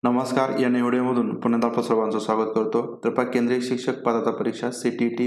नमस्कार. या व्हिडिओमधून पुन्हा आपलं सर्वांचं स्वागत करतो. तर केंद्रीय शिक्षक पात्रता परीक्षा CTET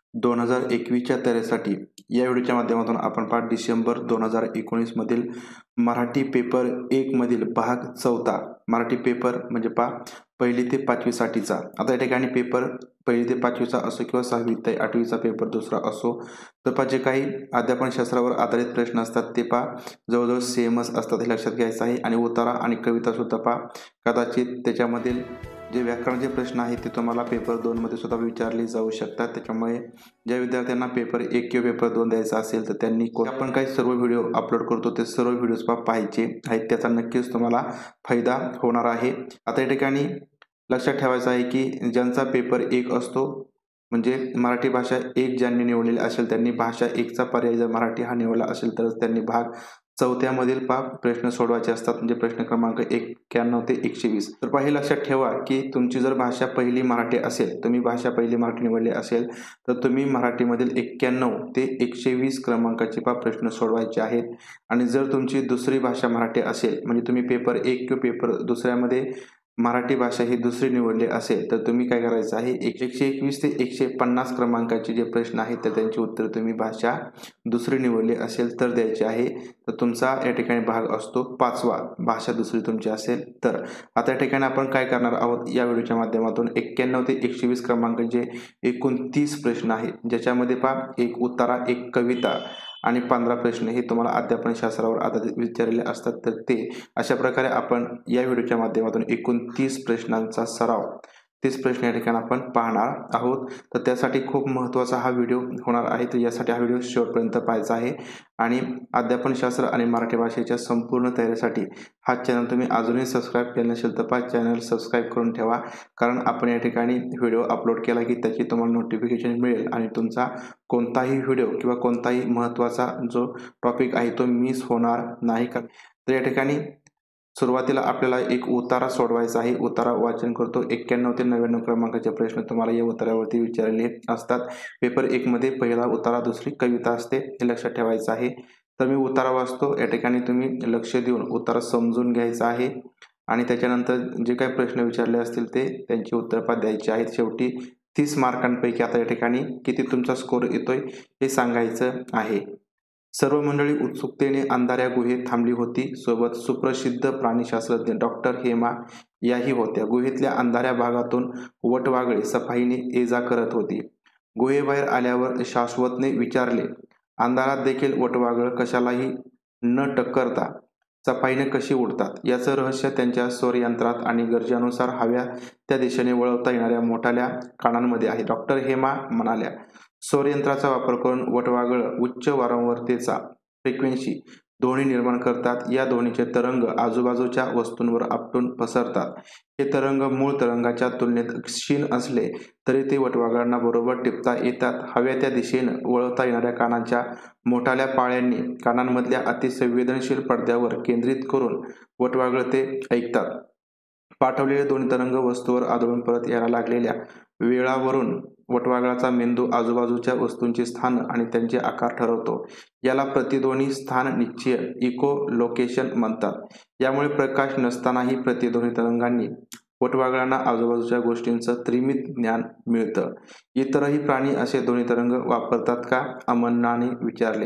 2021च्या तयारीसाठी या व्हिडिओच्या माध्यमातून आपण डिसेंबर 2019 मधील मराठी पेपर 1 मधील भाग 4 मराठी पेपर म्हणजे पहिली ते 5वी साठीचा. आता या ठिकाणी पेपर पहिली ते 5वीचा असो किंवा 6वी ते 8वीचा पेपर दुसरा असो, तर जे काही अध्यापन शास्त्रावर आधारित प्रश्न असतात ते जवळजवळ सेमच असतात, हे लक्षात घ्यायचं आहे. आणि उतारा आणि कविता सुद्धा कदाचित त्याच्यामधील जे व्याकरणाचे प्रश्न आहेत ते तुम्हाला पेपर 2 मध्ये सुद्धा विचारले जाऊ शकतात. त्याच्यामुळे ज्या विद्यार्थ्यांना पेपर 1 किंवा पेपर 2 द्यायचा असेल तर त्यांनी आपण काही सर्व व्हिडिओ अपलोड करतो ते सर्व व्हिडिओज पाहायचे आहेत. त्याचा नक्कीच तुम्हाला फायदा होणार आहे. आता या ठिकाणी लक्षात ठेवायचं आहे की ज्यांचा पेपर 1 असतो म्हणजे मराठी भाषा 1 ज्यांनी निवडलेली असेल त्यांनी भाषा 1चा पर्याय जर मराठी हा निवडला असेल तरच त्यांनी भाग 4 मधील प्रश्न सोडवायचे असतात, म्हणजे प्रश्न क्रमांक 91 ते 120. तर हे लक्षात ठेवा की तुमची जर भाषा पहिली मराठी असेल, तुम्ही भाषा पहिली मराठी निवडली असेल तर तुम्ही मराठीमधील 91 ते 120 क्रमांकाचे प्रश्न सोडवायचे आहेत. आणि जर तुमची दुसरी भाषा मराठी असेल म्हणजे तुम्ही पेपर 1 किंवा पेपर दुसऱ्यामध्ये मराठी भाषा ही दुसरी निवडली असेल तर तुम्ही काय करायचं आहे, 121 ते 150 क्रमांकाचे जे प्रश्न आहेत तर त्यांची उत्तर तुम्ही भाषा दुसरी निवडली असेल तर द्यायची आहे. तर तुमचा या ठिकाणी भाग असतो 5वा, भाषा दुसरी तुमची असेल तर. आता या ठिकाणी आपण काय करणार आहोत या व्हिडिओच्या माध्यमातून 91 ते 120 क्रमांकाचे एकूण 30 प्रश्न आहेत, ज्याच्यामध्ये एक उतारा, एक कविता आणि 15 प्रश्न हे तुम्हाला अध्यापन शास्त्रावर आधारित विचारलेले असतात. तर ते अशा प्रकारे आपण या व्हिडिओच्या माध्यमातून एकूण 30 प्रश्नांचा सराव, 30 प्रश्न या ठिकाणी आपण पाहणार आहोत. तर त्यासाठी खूप महत्त्वाचा हा व्हिडिओ होणार आहे. तर यासाठी हा व्हिडिओ शेवटपर्यंत पाहायचा आहे. आणि अध्यापन शास्त्र आणि मराठी भाषेच्या संपूर्ण तयारीसाठी हा चॅनल तुम्ही अजूनही सबस्क्राईब केले नसेल तर चॅनल सबस्क्राईब करून ठेवा, कारण आपण या ठिकाणी व्हिडिओ अपलोड केला की त्याची तुम्हाला नोटिफिकेशन मिळेल आणि तुमचा कोणताही व्हिडिओ किंवा कोणताही महत्त्वाचा जो टॉपिक आहे तो मिस होणार नाही. तर या ठिकाणी सुरुवातीला आपल्याला एक उतारा सोडवायचा आहे. उतारा वाचन करतो. 91 ते 99 क्रमांकाचे प्रश्न तुम्हाला या उतारावरती विचारले असतात. पेपर 1 मध्ये पहिला उतारा, दुसरी कविता असते, हे लक्षात ठेवायचं आहे. तर मी उतारा वाचतो, या ठिकाणी तुम्ही लक्ष देऊन उतारा समजून घ्यायचा आहे आणि त्याच्यानंतर जे काही प्रश्न विचारले असतील ते त्यांची उत्तर द्यायची आहेत. शेवटी 30 मार्कांपैकी आता या ठिकाणी किती तुमचा स्कोर येतोय हे सांगायचं आहे. सर्व मंडळी उत्सुकतेने अंधाऱ्या गुहेत थांबली होती. सोबत सुप्रसिद्ध प्राणीशास्त्रज्ञ डॉक्टर हेमा याही होत्या. गुहेतल्या अंधाऱ्या भागातून वटवाघळे सफाईने ये-जा करत होती. गुहेबाहेर आल्यावर शाश्वतने विचारले, अंधारात देखील वटवाघळ कशालाही न टक्करता सफाईने कशी उडतात? याचं रहस्य त्यांच्या स्वरयंत्रात आणि गरजेनुसार हव्या त्या दिशेने वळवता येणाऱ्या मोठ्या कानांमध्ये आहे. डॉक्टर हेमा म्हणाल्या, स्वरयंत्राचा वापर करून वटवाघळ उच्च वारंवारतेचा फ्रिक्वेन्सी ध्वनी निर्माण करतात. या ध्वनीचे तरंग आजूबाजूच्या वस्तूंवर आपटून पसरतात. हे तरंग मूळ तरंगाच्या तुलनेत क्षीण असले तरी ते वटवाघळांना बरोबर टिपता येतात. हव्या त्या दिशेनं वळवता येणाऱ्या कानांच्या मोठाल्या पाळ्यांनी कानांमधल्या अतिसंवेदनशील पडद्यावर केंद्रित करून वटवाघळ ते ऐकतात. पाठवलेले ध्वनी तरंग वस्तूवर आदळून परत यायला लागलेल्या वेळावरून वटवाघळाचा मेंदू आजूबाजूच्या वस्तूंची स्थान आणि त्यांचे आकार ठरवतो. याला प्रतिध्वनी स्थान निश्चय इको लोकेशन म्हणतात. यामुळे प्रकाश नसतानाही प्रतिध्वनी तरंगांनी वटवाघळांना आजूबाजूच्या गोष्टींचं त्रिमित ज्ञान मिळतं. इतरही प्राणी असे ध्वनी तरंग वापरतात का? अमन्नाने विचारले.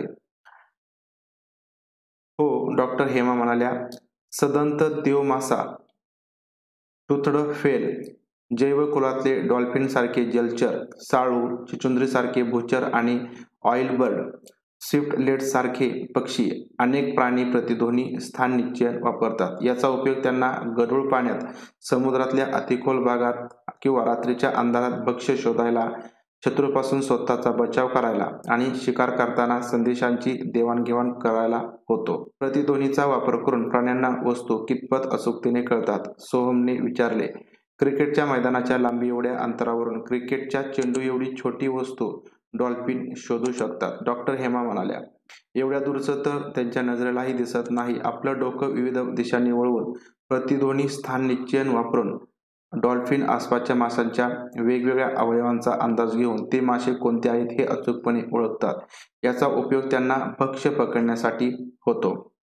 हो, डॉक्टर हेमा म्हणाल्या. सदंत देवमासा, टुथड फेल, जैवकुलातले डॉल्फिन सारखे जलचर, साळू, चिचुंद्रीसारखे भूचर आणि ऑइलबर्ड, स्विफ्टलेट सारखे पक्षी, अनेक प्राणी प्रतिध्वनी स्थान निश्चय वापरतात. याचा उपयोग त्यांना गढूळ पाण्यात, समुद्रातल्या अतिखोल भागात किंवा रात्रीच्या अंधारात भक्ष्य शोधायला, शत्रूपासून स्वतःचा बचाव करायला आणि शिकार करताना संदेशांची देवाणघेवाण करायला होतो. प्रतिध्वनीचा वापर करून प्राण्यांना वस्तू कितपत अचूकतेने कळतात? सोहमने विचारले. क्रिकेटच्या मैदानाच्या लांबी एवढ्या अंतरावरून क्रिकेटच्या चेंडू एवढी छोटी वस्तू डॉल्फिन शोधू शकतात, डॉक्टर हेमा म्हणाल्या. एवढ्या दूरचं तर त्यांच्या नजरेलाही दिसत नाही. आपलं डोकं विविध दिशांनी वळवून प्रतिध्वनी स्थान निश्चयन वापरून डॉल्फिन आसपासच्या माशांच्या वेगवेगळ्या अवयवांचा अंदाज घेऊन ते मासे कोणते आहेत हे अचूकपणे ओळखतात. याचा उपयोग त्यांना भक्ष्य पकडण्यासाठी होतो.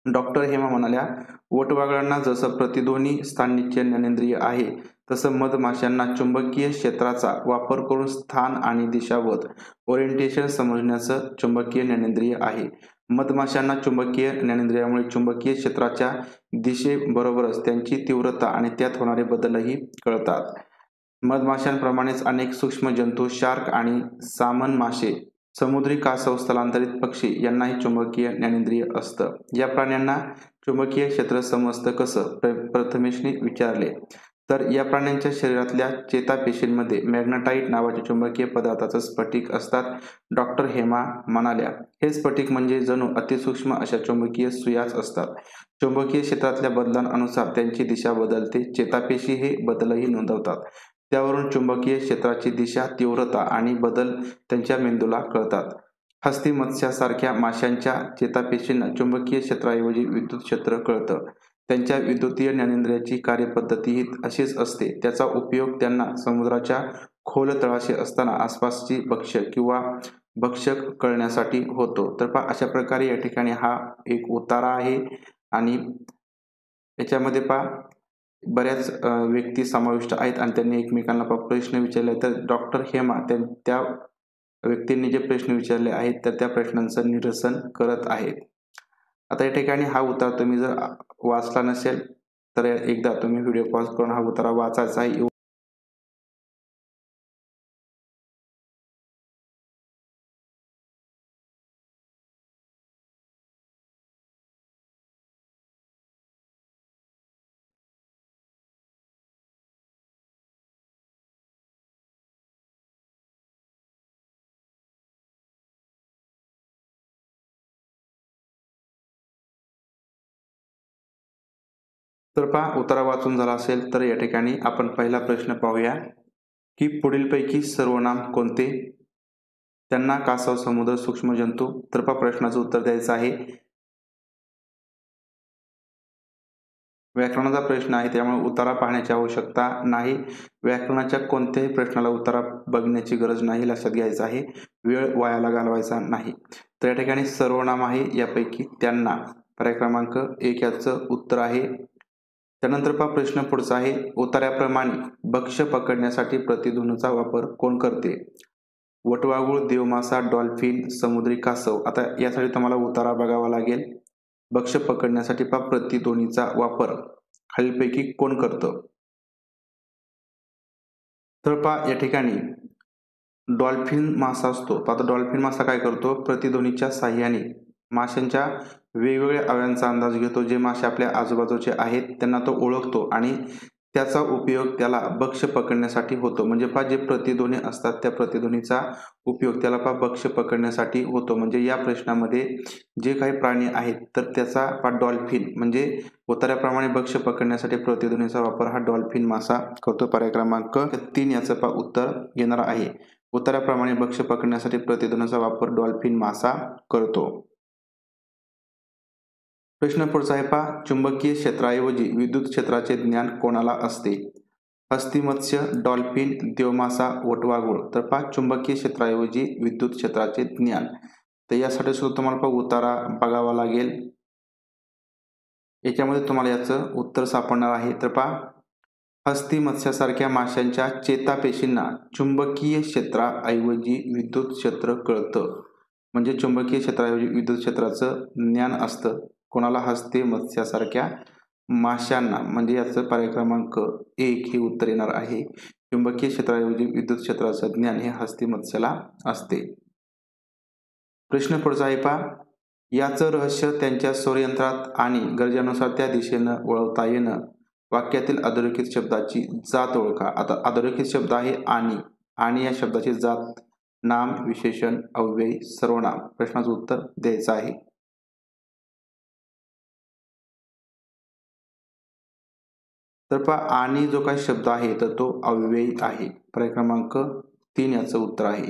डॉक्टर हेमा म्हणाल्या, वटवाघळांना जसं प्रतिध्वनी स्थाननिश्चय ज्ञानेंद्रिय आहे, तसं मधमाशांना चुंबकीय क्षेत्राचा वापर करून स्थान आणि दिशावध ओरिएंटेशन समजण्याचं चुंबकीय ज्ञानेंद्रिय आहे. मधमाशांना चुंबकीय ज्ञानेंद्रियामुळे चुंबकीय क्षेत्राच्या दिशेबरोबरच त्यांची तीव्रता आणि त्यात होणारे बदलही कळतात. मधमाशांप्रमाणेच अनेक सूक्ष्म जंतू, शार्क आणि सामन मासे, समुद्री कासव, स्थलांतरित पक्षी यांनाही चुंबकीय ज्ञानेंद्रिय असतं. या प्राण्यांना चुंबकीय क्षेत्र समजतं कसं? प्रथमेशने विचारले. तर या प्राण्यांच्या शरीरातल्या चेतापेशींमध्ये मॅग्नेटाइट नावाच्या चुंबकीय पदार्थाचं स्फटिक असतात, डॉक्टर हेमा म्हणाल्या. हे स्फटिक म्हणजे जणू अतिसूक्ष्म अशा चुंबकीय सुयाच असतात. चुंबकीय क्षेत्रातल्या बदलांनुसार त्यांची दिशा बदलते. चेतापेशी हे बदलही नोंदवतात. त्यावरून चुंबकीय क्षेत्राची दिशा, तीव्रता आणि बदल त्यांच्या मेंदूला कळतात. हस्ती मत्स्यासारख्या माशांच्या चेतापेशींना चुंबकीय क्षेत्राऐवजी विद्युत क्षेत्र कळतं. त्यांच्या विद्युतीय ज्ञानेंद्रियाची कार्यपद्धतीही अशीच असते. त्याचा उपयोग त्यांना समुद्राच्या खोल तळाशी असताना आसपासची भक्षक किंवा भक्षक कळण्यासाठी होतो. तर पहा, अशा प्रकारे या ठिकाणी हा एक उतारा आहे आणि याच्यामध्ये पहा बऱ्याच व्यक्ती समाविष्ट आहेत आणि त्यांनी एकमेकांना प्रश्न विचारले. तर डॉक्टर हेमा त्या व्यक्तींनी जे प्रश्न विचारले आहेत तर त्या प्रश्नांचं निरसन करत आहेत. आता या ठिकाणी हा उतारा तुम्ही जर वाचला नसेल तर एकदा तुम्ही व्हिडिओ पॉज करून हा उतारा वाचायचा आहे. तर पहा, उतारा वाचून झाला असेल तर या ठिकाणी आपण पहिला प्रश्न पाहूया की पुढीलपैकी सर्वनाम कोणते? त्यांना कासव, समुद्र, सूक्ष्म जंतू. तर पहा, प्रश्नाचं उत्तर द्यायचं आहे. व्याकरणाचा प्रश्न आहे, त्यामुळे उतारा पाहण्याची आवश्यकता नाही. व्याकरणाच्या कोणत्याही प्रश्नाला उतारा बघण्याची गरज नाही, लक्षात घ्यायचं आहे. वेळ वायाला घालवायचा नाही. तर या ठिकाणी सर्वनाम आहे, यापैकी त्यांना पर्याय क्रमांक 1 याचं उत्तर आहे. त्यानंतर पहा, प्रश्न पुढचा आहे. उतार्याप्रमाणे भक्ष्य पकडण्यासाठी प्रतिध्वनीचा वापर कोण करते? वटवाघूळ, देवमासा, डॉल्फिन, समुद्री कासव. आता यासाठी तुम्हाला उतारा बघावा लागेल. भक्ष्य पकडण्यासाठी पहा, प्रतिध्वनीचा वापर खालीलपैकी कोण करतं? तर पहा, या ठिकाणी डॉल्फिन मासा असतो. आता डॉल्फिन मासा काय करतो? प्रतिध्वनीच्या साहाय्याने माशांच्या वेगवेगळ्या अवयवांचा अंदाज घेतो. जे मासे आपल्या आजूबाजूचे आहेत त्यांना तो ओळखतो आणि त्याचा उपयोग त्याला भक्ष्य पकडण्यासाठी होतो. म्हणजे पहा, जे प्रतिध्वनी असतात त्या प्रतिध्वनीचा उपयोग त्याला पहा भक्ष्य पकडण्यासाठी होतो. म्हणजे या प्रश्नामध्ये जे काही प्राणी आहेत तर त्याचा पहा डॉल्फिन म्हणजे उतार्याप्रमाणे भक्ष्य पकडण्यासाठी प्रतिध्वनीचा वापर हा डॉल्फिन मासा करतो. पर्याय क्रमांक 3 याचं पहा उत्तर येणार आहे. उतार्याप्रमाणे भक्ष्य पकडण्यासाठी प्रतिध्वनीचा वापर डॉल्फिन मासा करतो. प्रश्न पुढचा आहे पहा, चुंबकीय क्षेत्राऐवजी विद्युत क्षेत्राचे ज्ञान कोणाला असते? हस्ती मत्स्य, डॉल्फिन, देवमासा, वटवाघूळ. तर पहा, चुंबकीय क्षेत्राऐवजी विद्युत क्षेत्राचे ज्ञान. तर यासाठी सुद्धा तुम्हाला पहा उतारा बघावा लागेल. याच्यामध्ये तुम्हाला याचं उत्तर सापडणार आहे. तर पहा, हस्ती मत्स्यासारख्या माशांच्या चेतापेशींना चुंबकीय क्षेत्राऐवजी विद्युत क्षेत्र कळतं. म्हणजे चुंबकीय क्षेत्राऐवजी विद्युत क्षेत्राचं ज्ञान असतं. कोणाला? हस्ती मत्स्यासारख्या माशांना. म्हणजे याचं पर्याय क्रमांक 1 हे उत्तर येणार आहे. चुंबकीय क्षेत्राऐवजी विद्युत क्षेत्राचं ज्ञान हे हस्ती मत्स्याला असते. प्रश्न पुढचा आहे पहा, याचं रहस्य त्यांच्या स्वरयंत्रात आणि गरजेनुसार त्या दिशेनं वळवता येणं. वाक्यातील अधोरेखित शब्दाची जात ओळखा. आता अधोरेखित शब्द आहे आणि या शब्दाची जात नाम, विशेषण, अव्यय, सर्वनाम. प्रश्नाचं उत्तर द्यायचं आहे. तर पहा, आणि जो काही शब्द आहे तर तो अव्ययी आहे. पर्याय क्रमांक 3 याचं उत्तर आहे.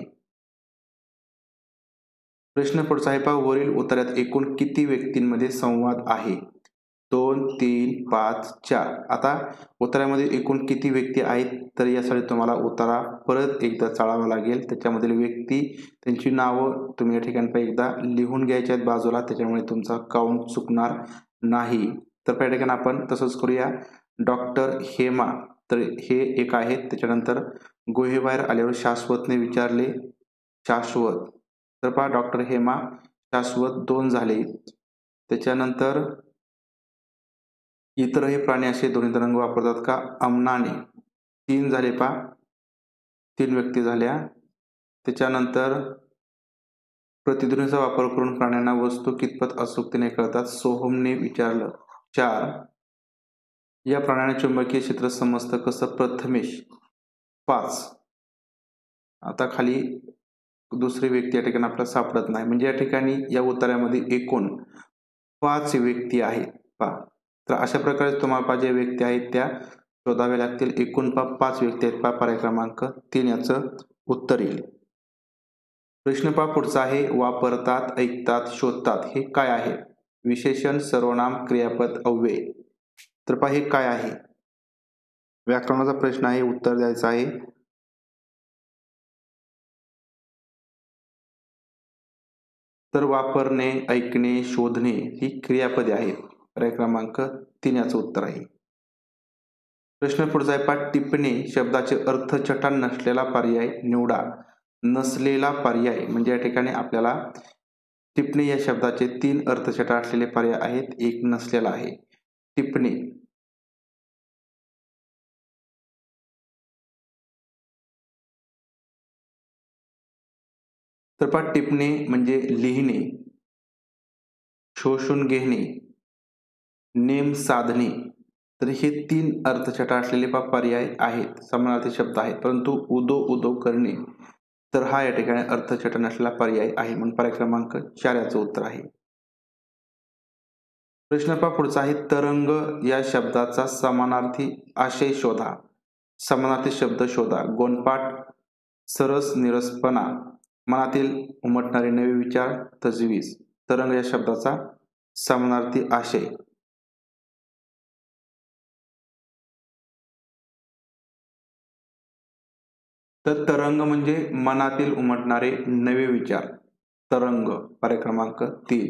प्रश्न पुढचा आहे पहा, वरील उतार्यात एकूण किती व्यक्तींमध्ये संवाद आहे? 2, 3, 5, 4. आता उतार्यामध्ये एकूण किती व्यक्ती आहेत तर यासाठी तुम्हाला उतारा परत एकदा चाळावा लागेल. त्याच्यामधील व्यक्ती, त्यांची नावं तुम्ही या ठिकाणी एकदा लिहून घ्यायची आहेत बाजूला. त्याच्यामुळे तुमचा काउंट चुकणार नाही. तर या ठिकाणी आपण तसंच करूया. डॉक्टर हेमा, तर हे एक आहेत. त्याच्यानंतर गुहेबाहेर आल्यावर शाश्वतने विचारले, शाश्वत. तर पहा डॉक्टर हेमा, शाश्वत 2 झाले. त्याच्यानंतर इतरही प्राणी असे ध्वनित रंग वापरतात का? अमनाने 3 झाले पहा. 3 व्यक्ती झाल्या. त्याच्यानंतर प्रतिध्वनीचा वापर करून प्राण्यांना वस्तू कितपत अचूकतेने कळतात? सोहमने विचारलं. 4. या प्राण्याने चुंबकीय क्षेत्र समजतं कसं? प्रथमेश. 5. आता खाली दुसरी व्यक्ती या ठिकाणी आपल्याला सापडत नाही. म्हणजे या ठिकाणी या उत्तरामध्ये एकूण 5 व्यक्ती आहेत पहा. तर अशा प्रकारे तुम्हाला ज्या व्यक्ती आहेत त्या शोधाव्या लागतील. एकूण 5 व्यक्ती आहेत पहा. पर्याय क्रमांक 3 याचं उत्तर येईल. प्रश्न पहा पुढचा आहे. वापरतात, ऐकतात, शोधतात हे काय आहे? विशेषण, सर्वनाम, क्रियापद, अव्यय. तर पहा हे काय आहे? व्याकरणाचा प्रश्न आहे. उत्तर द्यायचं आहे. तर वापरणे, ऐकणे, शोधणे ही क्रियापदे आहेत. पर्याय क्रमांक 3 याचं उत्तर आहे. प्रश्न पुढचा आहे पहा. टिपणे शब्दाचे अर्थछटा नसलेला पर्याय निवडा. नसलेला पर्याय म्हणजे या ठिकाणी आपल्याला टिपणे या शब्दाचे 3 अर्थछटा असलेले पर्याय आहेत. एक नसलेला आहे. टिपणे. तर पहा टिपणे म्हणजे लिहिणे, शोषून घेणे, नेम साधणे. तर हे 3 अर्थछटा असलेले पर्याय आहेत. समानार्थी शब्द आहेत. परंतु उदो उदो करणे तर हा या ठिकाणी अर्थछटा नसलेला पर्याय आहे. म्हणून पर्याय क्रमांक 4 याचं उत्तर आहे. प्रश्न पहा पुढचा आहे. तरंग या शब्दाचा समानार्थी आशय शोधा. समानार्थी शब्द शोधा. गोंडपाठ, सरस, निरसपणा, मनातील उमटणारे नवे विचार, तजवीज. तरंग या शब्दाचा समानार्थी आशय. तर तरंग म्हणजे मनातील उमटणारे नवे विचार. तरंग. पर्याय क्रमांक 3.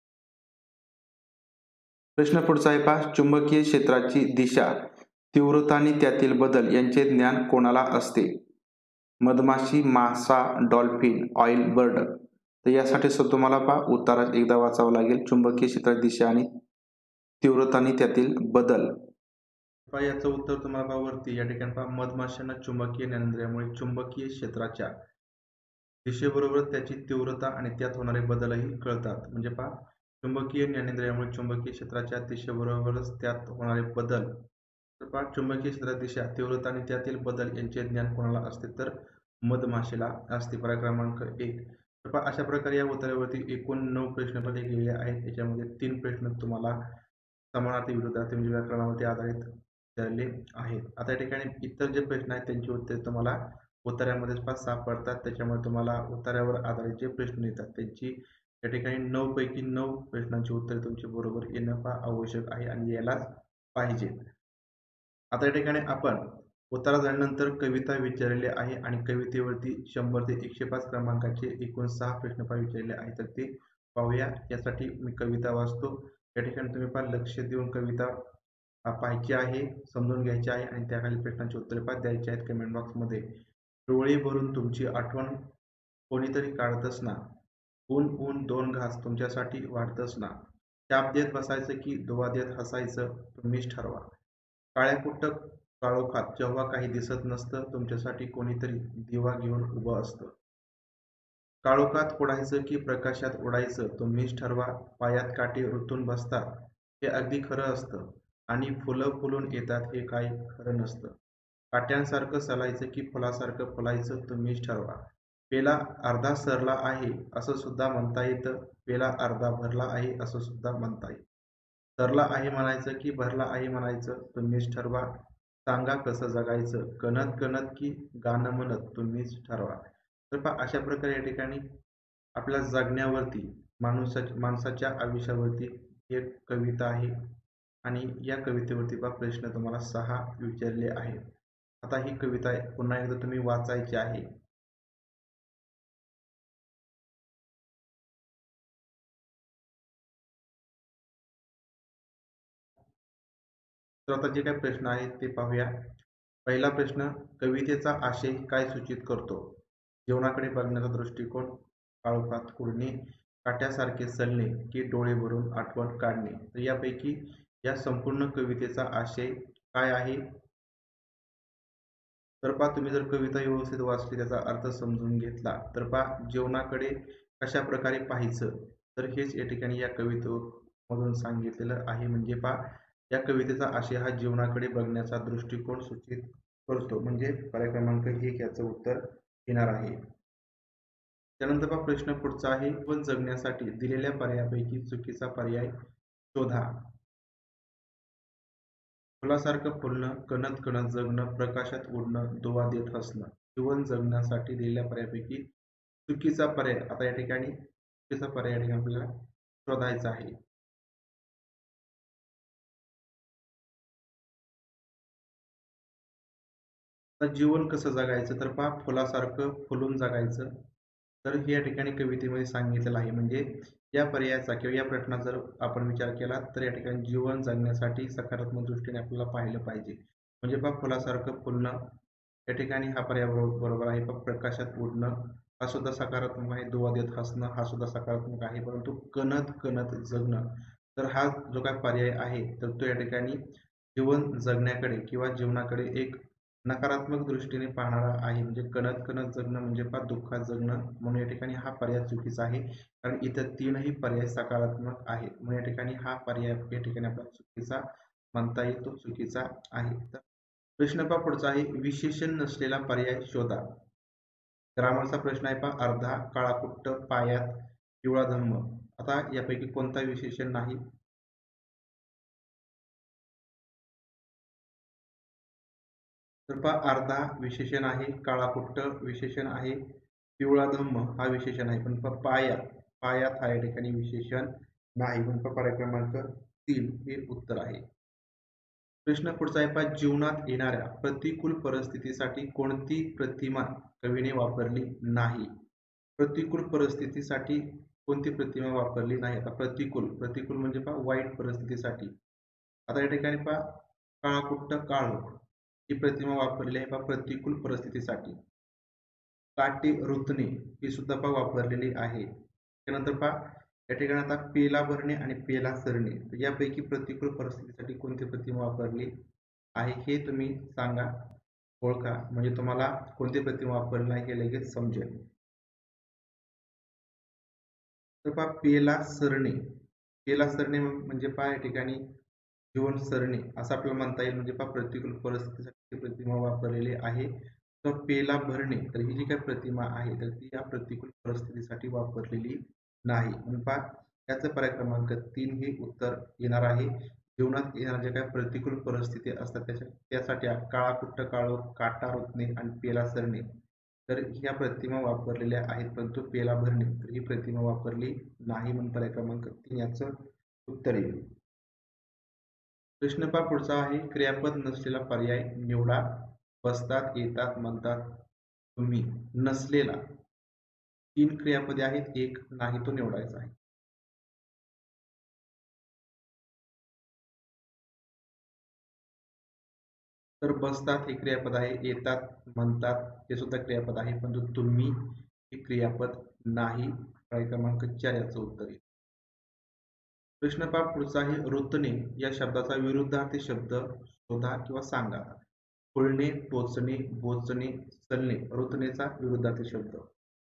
प्रश्न पुढचा आहे पहा. चुंबकीय क्षेत्राची दिशा, तीव्रता आणि त्यातील बदल यांचे ज्ञान कोणाला असते? मधमाशी, मासा, डॉल्फिन, ऑइल बर्ड. तर यासाठी तुम्हाला पहा उत्तर एकदा वाचावं लागेल. चुंबकीय क्षेत्राची दिशा आणि तीव्रता आणि त्यातील बदल. पहा याचं उत्तर तुम्हाला पहा वरती या ठिकाणी पहा. मधमाशांना चुंबकीय ज्ञानेंद्रियामुळे चुंबकीय क्षेत्राच्या दिशेबरोबर त्याची तीव्रता आणि त्यात होणारे बदलही कळतात. म्हणजे पहा चुंबकीय ज्ञानेंद्रियामुळे चुंबकीय क्षेत्राच्या दिशेबरोबरच त्यात होणारे बदल. तर पहा चुंबकीय क्षेत्राची दिशा, तीव्रता आणि त्यातील बदल यांचे ज्ञान कोणाला असते? तर मधमाशीला असते. पर्याय क्रमांक 1. तर पहा अशा प्रकारे या उत्तरावरती एकूण 9 प्रश्नपत्रे लिहिलेले आहेत. याच्यामध्ये 3 प्रश्न तुम्हाला समानार्थी विरुद्धार्थी म्हणजे व्याकरणावरती आधारित विचारले आहेत. आता या ठिकाणी इतर जे प्रश्न आहेत त्यांची उत्तरे तुम्हाला उत्तरामध्येच पहा सापडतात. त्याच्यामुळे तुम्हाला उत्तरावर आधारित जे प्रश्न येतात त्यांची या ठिकाणी 9 पैकी 9 प्रश्नांची उत्तरे तुमची बरोबर येणं पहा आवश्यक आहे आणि यायलाच पाहिजे. आता या ठिकाणी आपण उत्तरात झाल्यानंतर कविता विचारलेली आहे आणि कवितेवरती 100 ते 105 क्रमांकाचे एकूण 6 प्रश्न विचारलेले आहेत. तर ते पाहूया. यासाठी मी कविता वाचतो. या ठिकाणी तुम्ही पहा लक्ष देऊन कविता पाहायची आहे, समजून घ्यायची आहे आणि त्याखाली प्रश्नांची उत्तरे पहा द्यायची आहेत कमेंट बॉक्समध्ये. डोळे भरून तुमची आठवण कोणीतरी काढतच ना. ऊन ऊन 2 घास तुमच्यासाठी वाढतच ना. शाप देत बसायचं की दुवा देत हसायचं तुम्हीच ठरवा. काळ्याकुट्ट काळोखात जेव्हा काही दिसत नसतं तुमच्यासाठी कोणीतरी दिवा घेऊन उभं असतं. काळोखात उडायचं की प्रकाशात उडायचं तुम्हीच ठरवा. पायात काटे रुतून बसतात हे अगदी खरं असतं आणि फुलं फुलून येतात हे काही खरं नसतं. काट्यांसारखं सलायचं की फुलासारखं फुलायचं तुम्हीच ठरवा. पेला अर्धा सरला आहे असं सुद्धा म्हणता येतं. पेला अर्धा भरला आहे असं सुद्धा म्हणता येतं. सरला आहे म्हणायचं की भरला आहे म्हणायचं तुम्हीच ठरवा. सांगा कसं जगायचं कणत कणत की गाणं म्हणत तुम्हीच ठरवा. तर पहा अशा प्रकारे या ठिकाणी आपल्या जगण्यावरती माणसाच्या आयुष्यावरती एक कविता आहे आणि या कवितेवरती पहा प्रश्न तुम्हाला 6 विचारले आहेत. आता ही कविता पुन्हा एकदा तुम्ही वाचायची आहे. तर आता जे काही प्रश्न आहेत ते पाहूया. पहिला प्रश्न, कवितेचा आशय काय सूचित करतो? जीवनाकडे बघण्याचा दृष्टिकोन, काळोखात उडणे, काट्यासारखे चलणे की डोळे भरून आठवण काढणे. तर यापैकी या संपूर्ण कवितेचा आशय काय आहे? तर पहा, तुम्ही जर कविता व्यवस्थित वाचली, त्याचा अर्थ समजून घेतला, तर पहा जीवनाकडे कशा प्रकारे पाहायचं, तर हेच या ठिकाणी या कवितेमधून सांगितलेलं आहे. म्हणजे पहा, या कवितेचा आशय हा जीवनाकडे बघण्याचा दृष्टिकोन सूचित करतो. म्हणजे पर्याय क्रमांक 1 याचं उत्तर येणार आहे. त्यानंतर पहा प्रश्न पुढचा आहे, जीवन जगण्यासाठी दिलेल्या पर्यायापैकी चुकीचा पर्याय शोधा. फुलासारखं फुलणं, कणत कणत जगणं, प्रकाशात उडणं, दुवा देत हसणं. जीवन जगण्यासाठी दिलेल्या पर्यायापैकी चुकीचा पर्याय, आता या ठिकाणी चुकीचा पर्याय या ठिकाणी आपल्याला शोधायचा आहे. आता जीवन कसं जगायचं, तर पहा फुलासारखं फुलून जगायचं. तर हे या ठिकाणी कवितेमध्ये सांगितलेलं आहे. म्हणजे या पर्यायाचा किंवा या प्रश्नाचा जर आपण विचार केला, तर या ठिकाणी जीवन जगण्यासाठी सकारात्मक दृष्टीने आपल्याला पाहिलं पाहिजे. म्हणजे पहा फुलासारखं फुलणं, या ठिकाणी हा पर्याय बरोबर आहे. पण प्रकाशात उडणं हा सुद्धा सकारात्मक आहे. दुवा देत हसणं हा सुद्धा सकारात्मक आहे. परंतु कणत कणत जगणं, तर हा जो काय पर्याय आहे, तर तो या ठिकाणी जीवन जगण्याकडे किंवा जीवनाकडे एक नकारात्मक दृष्टीने पाहणारा आहे. म्हणजे कणत कणत जगणं म्हणजे पहा दुःखात जगणं, म्हणून या ठिकाणी हा पर्याय चुकीचा आहे. कारण इतर तीनही पर्याय सकारात्मक आहेत. म्हणून या ठिकाणी हा पर्याय या ठिकाणी आपल्याला चुकीचा म्हणता येईल, तो चुकीचा आहे. तर प्रश्न पहा पुढचा आहे, विशेषण नसलेला पर्याय शोधा. ग्रामरचा प्रश्न आहे पहा, अर्धा, काळाकुट्ट, पायात, पिवळा धम्म. आता यापैकी कोणता विशेषण नाही? तर पहा अर्धा विशेषण आहे, काळाकुट्ट विशेषण आहे, पिवळा धम्म हा विशेषण आहे. पण पायात, पायात हा या ठिकाणी विशेषण नाही. पण पर्याय क्रमांक 3 हे उत्तर आहे. प्रश्न पुढचा आहे पहा, जीवनात येणाऱ्या प्रतिकूल परिस्थितीसाठी कोणती प्रतिमा कवीने वापरली नाही? प्रतिकूल परिस्थितीसाठी कोणती प्रतिमा वापरली नाही? आता प्रतिकूल, प्रतिकूल म्हणजे पहा वाईट परिस्थितीसाठी. आता या ठिकाणी पहा काळाकुट्ट, काळोख ही प्रतिमा वापरलेली आहे पहा प्रतिकूल परिस्थितीसाठी. काटे रुतणे ही सुद्धा पहा वापरलेली आहे. त्यानंतर पहा या ठिकाणी आता पेला भरणे आणि पेला सरणे, तर यापैकी प्रतिकूल परिस्थितीसाठी कोणती प्रतिमा वापरली आहे हे तुम्ही सांगा, ओळखा. म्हणजे तुम्हाला कोणती प्रतिमा वापरली आहे हे लगेच समजेल. तर पहा पेला सरणे, पेला सरणे म्हणजे पहा या ठिकाणी जीवन सरणे असं आपल्याला म्हणता येईल. म्हणजे पहा प्रतिकूल परिस्थितीसाठी प्रतिमा वापरलेली आहे. तर पेला भरणे, तर ही जी काही प्रतिमा आहे, तर ती या प्रतिकूल परिस्थितीसाठी वापरलेली नाही. म्हणून पहा याचं पर्याय क्रमांक 3 हे उत्तर येणार आहे. जीवनात येणाऱ्या ज्या काही प्रतिकूल परिस्थिती असतात त्यासाठी काळाकुट्ट, काळोख, काटा रुतणे आणि पेला सरणे, तर ह्या प्रतिमा वापरलेल्या आहेत. परंतु पेला भरणे, तर ही प्रतिमा वापरली नाही. म्हणून पर्याय क्रमांक 3 याचं उत्तर येईल. प्रश्न पहा पुढचा आहे, क्रियापद नसलेला पर्याय निवडा. बसतात, येतात, म्हणतात, तुम्ही. नसलेला 3 क्रियापदे आहेत, एक नाही तो निवडायचा आहे. तर बसतात हे क्रियापद आहे, येतात, म्हणतात हे सुद्धा क्रियापद आहे, परंतु तुम्ही हे क्रियापद नाही. पर्याय क्रमांक 4 याचं उत्तर येईल. प्रश्न पहा पुढचा आहे, रुतणे या शब्दाचा विरुद्धार्थी शब्द शोधा किंवा सांगा. फुलणे, टोचणे, बोचणे, चलणे, रुतणेचा विरुद्धार्थी शब्द.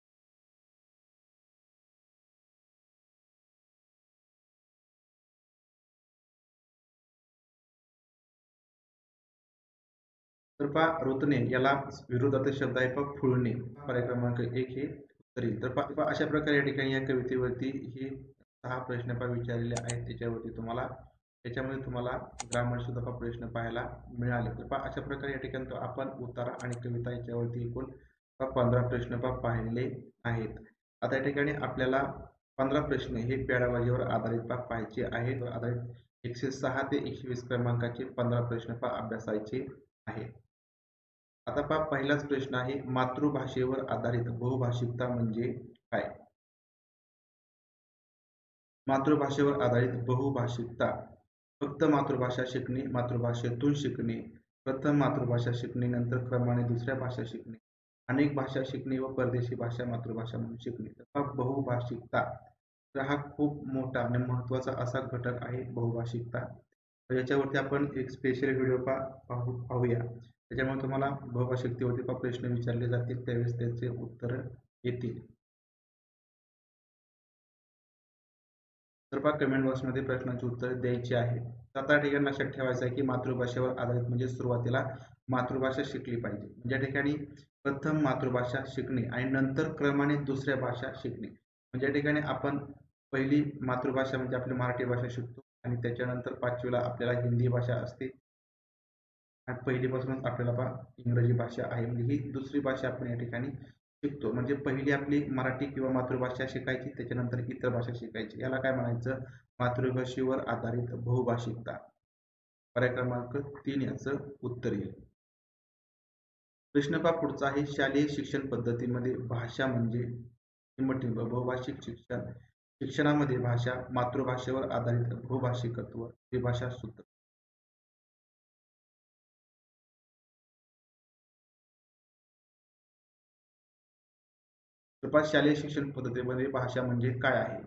तर पहा रुतणे याला विरोधार्थी शब्द आहे पहा फुलणे. पर्याय क्रमांक 1 हे उत्तर येईल. तर पहा अशा प्रकारे या ठिकाणी या कवितेवरती हे 6 प्रश्न पहा विचारलेले आहेत. त्याच्यावरती तुम्हाला त्याच्यामध्ये तुम्हाला ग्रामर सुद्धा पहा प्रश्न पाहायला मिळाले. तर पहा अशा प्रकारे या ठिकाणी आपण उतारा आणि कविता याच्यावरती एकूण 15 प्रश्न पहा पाहिलेले आहेत. आता या ठिकाणी आपल्याला 15 प्रश्न हे पेडाबाजीवर आधारित पहा पाहायचे आहेत. आधारित 106 ते 120 क्रमांकाचे 15 प्रश्न पहा अभ्यासायचे आहेत. आता पहा पहिलाच प्रश्न आहे, मातृभाषेवर आधारित बहुभाषिकता म्हणजे काय? मातृभाषेवर आधारित बहुभाषिकता फक्त मातृभाषा शिकणे, मातृभाषेतून शिकणे, प्रथम मातृभाषा शिकणे, नंतर क्रमाने दुसऱ्या भाषा शिकणे, अनेक भाषा शिकणे व परदेशी भाषा मातृभाषा म्हणून शिकणे. तर हा बहुभाषिकता, तर हा खूप मोठा आणि महत्त्वाचा असा घटक आहे बहुभाषिकता. तर याच्यावरती आपण एक स्पेशल व्हिडिओ पाहूया. त्याच्यामुळे तुम्हाला बहुभाषिकतेवरती प्रश्न विचारले जातील, त्यावेळेस त्याचे उत्तर येतील. तर पहा कमेंट बॉक्समध्ये प्रश्नांची उत्तरे द्यायची आहे. तर आता ठिकाणी लक्षात ठेवायचं आहे की मातृभाषेवर आधारित म्हणजे सुरुवातीला मातृभाषा शिकली पाहिजे. म्हणजे या ठिकाणी प्रथम मातृभाषा शिकणे आणि नंतर क्रमाने दुसऱ्या भाषा शिकणे. म्हणजे या ठिकाणी आपण पहिली मातृभाषा म्हणजे आपली मराठी भाषा शिकतो आणि त्याच्यानंतर 5वीला आपल्याला हिंदी भाषा असते आणि पहिलीपासूनच आपल्याला पहा इंग्रजी भाषा आहे. म्हणजे ही दुसरी भाषा आपण या ठिकाणी शिकतो. म्हणजे पहिली आपली मराठी किंवा मातृभाषा शिकायची, त्याच्यानंतर इतर भाषा शिकायची. याला काय म्हणायचं? मातृभाषेवर आधारित बहुभाषिकता. पर्याय क्रमांक 3 याचं उत्तर येईल. प्रश्न पहा पुढचा आहे. शालेय शिक्षण पद्धतीमध्ये भाषा म्हणजे बहुभाषिक शिक्षणामध्ये भाषा, मातृभाषेवर आधारित बहुभाषिकत्व, त्रिभाषा सूत्र. तर पहा शालेय शिक्षण पद्धतीमध्ये भाषा म्हणजे काय आहे?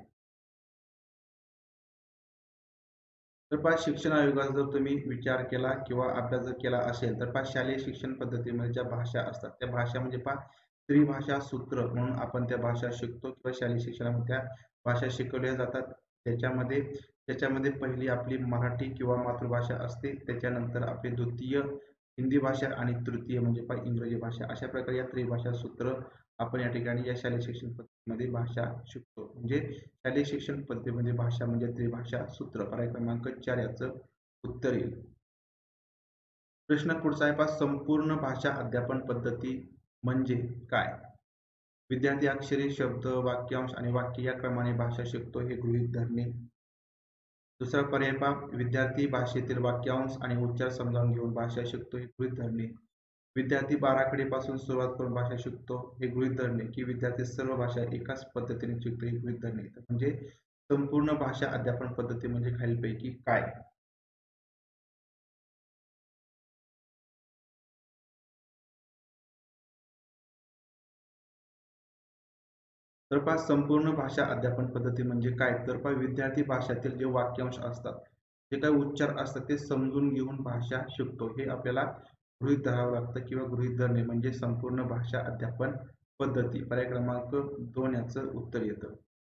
तर पहा शिक्षण आयोगाचा जर तुम्ही विचार केला किंवा अभ्यास जर केला असेल तर पहा शालेय शिक्षण पद्धतीमध्ये ज्या भाषा असतात त्या भाषा म्हणजे पहा त्रिभाषा सूत्र म्हणून आपण त्या भाषा शिकतो किंवा शालेय शिक्षणामध्ये त्या भाषा शिकवल्या जातात. त्याच्यामध्ये पहिली आपली मराठी किंवा मातृभाषा असते, त्याच्यानंतर आपली द्वितीय हिंदी भाषा आणि तृतीय म्हणजे पहा इंग्रजी भाषा. अशा प्रकारे या त्रिभाषा सूत्र आपण या ठिकाणी या शालेय शिक्षण पद्धतीमध्ये भाषा शिकतो. म्हणजे शालेय शिक्षण पद्धतीमध्ये भाषा म्हणजे त्रिभाषा सूत्र. पर्याय क्रमांक 4 याचं उत्तर येईल. प्रश्न पुढचा आहे पहा संपूर्ण भाषा अध्यापन पद्धती म्हणजे काय? विद्यार्थी अक्षरे, शब्द, वाक्यांश आणि वाक्य या क्रमाने भाषा शिकतो हे गृहीत धरणे. दुसरा पर्याय पहा विद्यार्थी भाषेतील वाक्यांश आणि उच्चार समजावून घेऊन भाषा शिकतो हे गृहीत धरणे. विद्यार्थी बाराखडीपासून सुरुवात करून भाषा शिकतो हे गृहीत धरणे, की विद्यार्थी सर्व भाषा एकाच पद्धतीने शिकतो हे गृहीत धरणे. म्हणजे संपूर्ण भाषा अध्यापन पद्धती म्हणजे खालीलपैकी काय? तर पहा संपूर्ण भाषा अध्यापन पद्धती म्हणजे काय? तर पहा विद्यार्थी भाषेतील जे वाक्यांश असतात, जे काही उच्चार असतात ते समजून घेऊन भाषा शिकतो. हे आपल्याला गृहीत धरावं लागतं किंवा गृहीत धरणे म्हणजे संपूर्ण भाषा अध्यापन पद्धती. पर्याय क्रमांक 2 याचं उत्तर येतं.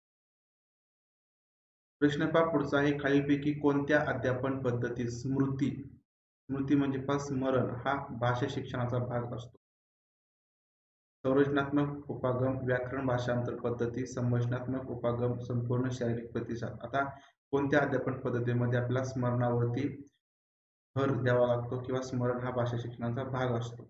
प्रश्न पहा पुढचा आहे. खालीलपैकी कोणत्या अध्यापन पद्धतीत स्मृती म्हणजे पहा स्मरण हा भाषा शिक्षणाचा भाग असतो? संरचनात्मक उपागम, व्याकरण भाषांतर पद्धती, संभाषणात्मक उपागम, संपूर्ण शारीरिक प्रतिसाद. आता कोणत्या अध्यापन पद्धतीमध्ये आपल्याला स्मरणावरती भर द्यावा लागतो किंवा स्मरण हा भाषा शिक्षणाचा भाग असतो?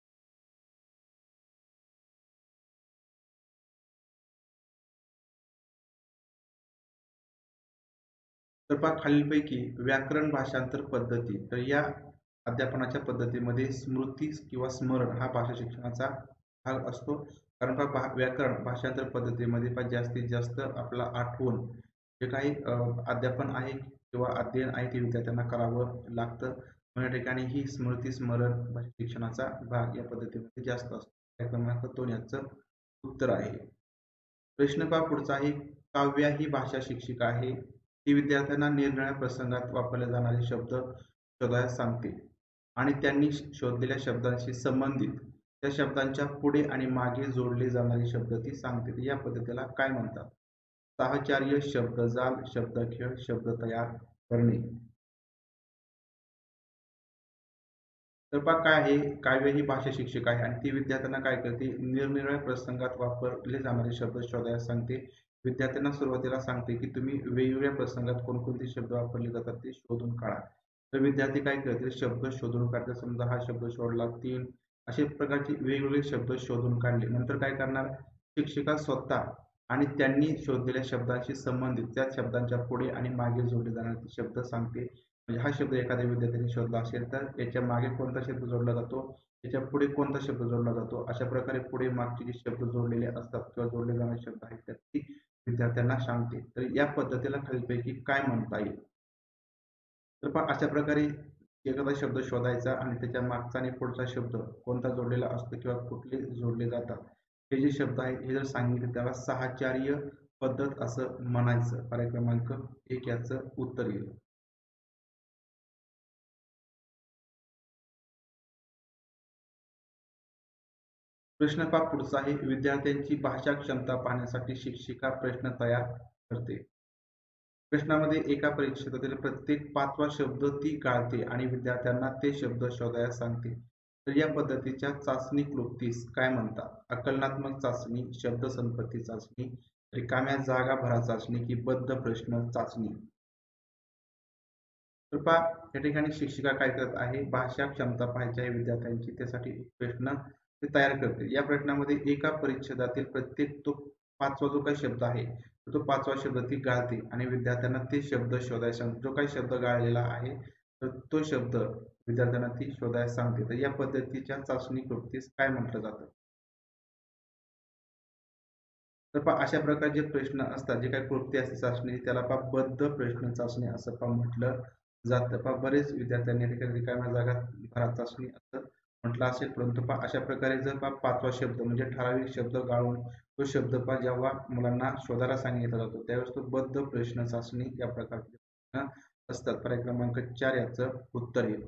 तर पहा खालीलपैकी व्याकरण भाषांतर पद्धती, तर या अध्यापनाच्या पद्धतीमध्ये स्मृती किंवा स्मरण हा भाषा शिक्षणाचा भाग असतो. कारण पहा व्याकरण भाषांतर पद्धतीमध्ये पहा जास्तीत जास्त आपला आठवण जे काही अध्यापन आहे किंवा अध्ययन आहे ते विद्यार्थ्यांना करावं लागतं. या ठिकाणी ही स्मृती स्मरण भाषा शिक्षणाचा भाग या पद्धतीमध्ये जास्त असतो. त्या क्रमांक 2 याचं उत्तर आहे. प्रश्न पहा पुढचा आहे. काव्या ही भाषा शिक्षिका आहे. ती विद्यार्थ्यांना निरनिराळ्या प्रसंगात वापरले जाणारे शब्द शोधायला सांगते आणि त्यांनी शोधलेल्या शब्दांशी संबंधित त्या शब्दांच्या पुढे आणि मागे जोडले जाणारे शब्द ती सांगते. तर या पद्धतीला काय म्हणतात? साहचर्य, शब्दजाल, शब्दखेळ, शब्द तयार करणे. तर पहा काय आहे, काव्य ही भाषा शिक्षिका आहे आणि ती विद्यार्थ्यांना काय करते, निरनिराळ्या प्रसंगात वापरले जाणारे शब्द शोधायला सांगते. विद्यार्थ्यांना सुरुवातीला सांगते की तुम्ही वेगवेगळ्या प्रसंगात कोणकोणते शब्द वापरले जातात ते शोधून काढा. तर विद्यार्थी काय करतील, शब्द शोधून काढतात. समजा हा शब्द शोधला, 3 अशा प्रकारचे वेगवेगळे शब्द शोधून काढले. नंतर काय करणार, शिक्षिका स्वतः आणि त्यांनी शोधलेल्या शब्दांशी संबंधित त्या शब्दांच्या पुढे आणि मागे जोडले जाणारे शब्द सांगते. म्हणजे हा शब्द एखाद्या विद्यार्थ्याने शोधला असेल तर याच्या मागे कोणता शब्द जोडला जातो, याच्या पुढे कोणता शब्द जोडला जातो, अशा प्रकारे पुढे मागचे जे शब्द जोडलेले असतात किंवा जोडले जाणारे शब्द आहेत तर ती विद्यार्थ्यांना सांगते. तर या पद्धतीला खालीलपैकी काय म्हणता येईल? तर पहा अशा प्रकारे एखादा शब्द शोधायचा आणि त्याच्या मागचा आणि पुढचा शब्द कोणता जोडलेला असतो किंवा कुठले जोडले जातात हे जे शब्द आहेत हे जर सांगितले त्याला साहचर्य पद्धत असं म्हणायचं. पर्याय क्रमांक 1 याचं उत्तर येईल. प्रश्न पहा पुढचा आहे, विद्यार्थ्यांची भाषा क्षमता पाहण्यासाठी शिक्षिका प्रश्न तयार करते. प्रश्नामध्ये एका परीक्षेतील प्रत्येक 5वा शब्द ती गाळते आणि विद्यार्थ्यांना ते शब्द शोधायला सांगते. तर या पद्धतीच्या चाचणी क्लुप्तीस काय म्हणतात? आकलनात्मक चाचणी, शब्दसंपत्ती चाचणी, रिकाम्या जागा भरा चाचणी की बद्ध प्रश्न चाचणी. तर पहा या ठिकाणी शिक्षिका काय करत आहे, भाषा क्षमता पाहायची आहे विद्यार्थ्यांची, त्यासाठी एक प्रश्न ते तयार करते. या प्रश्नामध्ये एका परिच्छेदातील प्रत्येक तो 5वा जो काही शब्द आहे तो 5वा शब्द ती गाळते आणि विद्यार्थ्यांना ते शब्द शोधायला सांगते. जो काही शब्द गाळलेला आहे तर तो शब्द विद्यार्थ्यांना ती शोधायला सांगते. तर या पद्धतीच्या चाचणी कृतीस काय म्हटलं जातं? तर पहा अशा प्रकारचे प्रश्न असतात, जे काही क्लृप्ती असते चाचणी त्याला पहा बद्ध प्रश्न चाचणी असं पहा म्हटलं जातं. पहा बरेच विद्यार्थ्यांनी या ठिकाणी रिकाम्या जागा भरा चाचणी असं म्हटलं असेल, परंतु पहा अशा प्रकारे जर पहा 5वा शब्द म्हणजे ठराविक शब्द गाळून तो शब्द पहा जेव्हा मुलांना शोधायला सांगितला जातो त्यावेळेस तो बद्ध प्रश्न चाचणी या प्रकारचे प्रश्न असतात. पर्याय क्रमांक 4 याचं उत्तर येईल.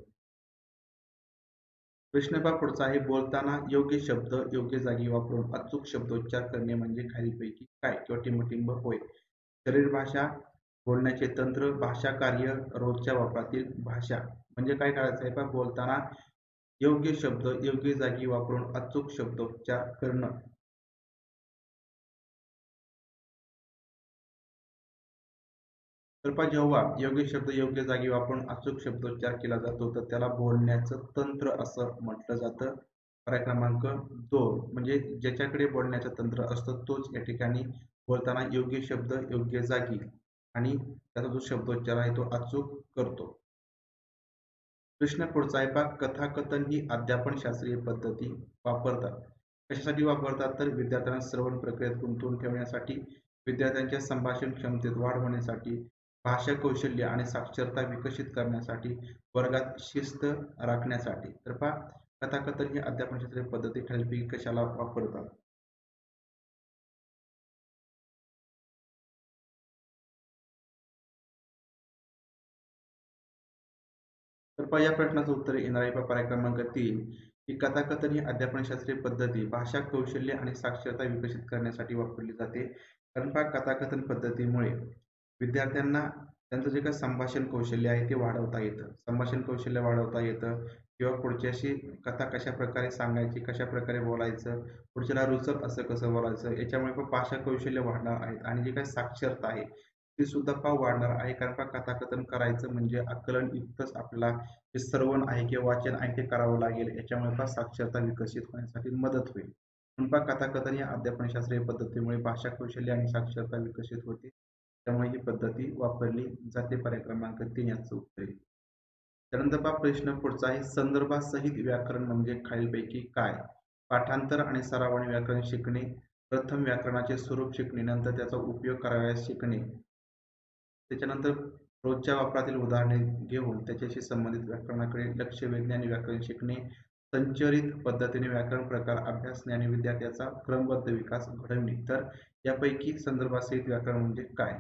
प्रश्न पहा पुढचा आहे, बोलताना योग्य शब्द योग्य जागी वापरून अचूक शब्दोच्चार करणे म्हणजे खालीलपैकी काय? किंवा टिंबटिंब होय. शरीर भाषा, बोलण्याचे तंत्र, भाषा कार्य, रोजच्या वापरातील भाषा. म्हणजे काय करायचं आहे पहा, बोलताना योग्य शब्द योग्य जागी वापरून अचूक शब्दोच्चार करणं. तर पहा जेव्हा योग्य शब्द योग्य जागी वापरून अचूक शब्दोच्चार केला जातो तर त्याला बोलण्याचं तंत्र असं म्हटलं जातं. पर्याय क्रमांक 2 म्हणजे ज्याच्याकडे बोलण्याचं तंत्र असतं तोच या ठिकाणी बोलताना योग्य शब्द योग्य जागी आणि त्याचा जो शब्दोच्चार आहे तो अचूक करतो. प्रश्न पुढचा आहे पहा, कथाकथन ही अध्यापन शास्त्रीय पद्धती वापरतात. कशासाठी वापरतात? तर विद्यार्थ्यांना श्रवण प्रक्रियेत गुंतवून ठेवण्यासाठी, विद्यार्थ्यांच्या संभाषण क्षमतेत वाढ होण्यासाठी, भाषा कौशल्य आणि साक्षरता विकसित करण्यासाठी, वर्गात शिस्त राखण्यासाठी. तर पहा कथाकथन ही अध्यापन शास्त्रीय पद्धती खालीलपैकी कशाला वापरतात? तर पहा या प्रश्नाचं उत्तर येणार आहे पर्याय क्रमांक 3 ही कथाकथन ही अध्यापनशास्त्रीय पद्धती भाषा कौशल्य आणि साक्षरता विकसित करण्यासाठी वापरली जाते. कारण पहा कथाकथन पद्धतीमुळे विद्यार्थ्यांना त्यांचं जे काही संभाषण कौशल्य आहे ते वाढवता येतं. संभाषण कौशल्य वाढवता येतं किंवा पुढच्याशी कथा कशा प्रकारे सांगायची, कशा प्रकारे बोलायचं, पुढच्याला रुचत असं कसं बोलायचं, याच्यामुळे पण भाषा कौशल्य वाढणार आहेत आणि जी काही साक्षरता आहे ती सुद्धा वाढणार आहे. कारण का कथाकथन करायचं म्हणजे आकलनयुक्तच आपल्याला जे श्रवण आहे किंवा वाचन आहे ते करावं लागेल. याच्यामुळे साक्षरता विकसित होण्यासाठी मदत होईल. म्हणून कथाकथन या अध्यापनशास्त्रीय पद्धतीमुळे भाषा कौशल्य आणि साक्षरता विकसित होते. त्यामुळे ही पद्धती वापरली जाते. पर्याय क्रमांक 3 याचं उत्तर येईल. त्यानंतर प्रश्न पुढचा आहे, संदर्भासहित व्याकरण म्हणजे खालीलपैकी काय? पाठांतर आणि सरावाने व्याकरण शिकणे, प्रथम व्याकरणाचे स्वरूप शिकणे, नंतर त्याचा उपयोग करावयास शिकणे, त्याच्यानंतर रोजच्या वापरातील उदाहरणे घेऊन त्याच्याशी संबंधित व्याकरणाकडे लक्ष वेधणे आणि व्याकरण शिकणे, संचरित पद्धतीने व्याकरण प्रकार अभ्यासणे आणि विद्यार्थ्याचा क्रमबद्ध विकास घडविणे. तर यापैकी संदर्भासहित व्याकरण म्हणजे काय?